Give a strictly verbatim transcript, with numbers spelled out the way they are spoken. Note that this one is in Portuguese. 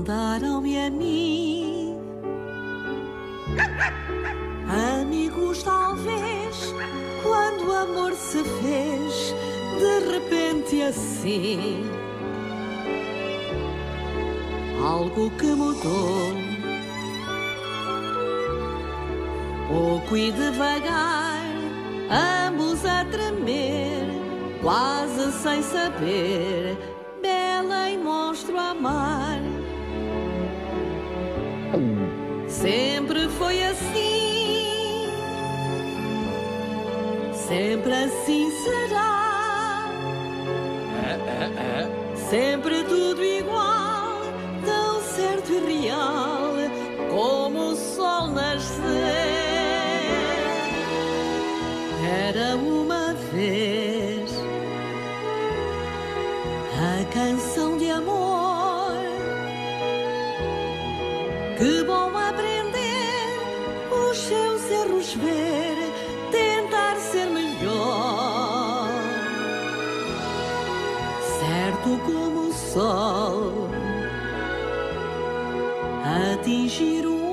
contaram-me a mim. Amigos, talvez, quando o amor se fez de repente assim, algo que mudou, pouco e devagar, ambos a tremer, quase sem saber, bela e monstro a amar. Sempre foi assim, sempre assim será. É, é, é. Sempre tudo igual, tão certo e real, como o sol nascer. Era uma vez a canção de amor. Que bom aprender os seus erros, ver, tentar ser melhor. Certo como o sol atingir o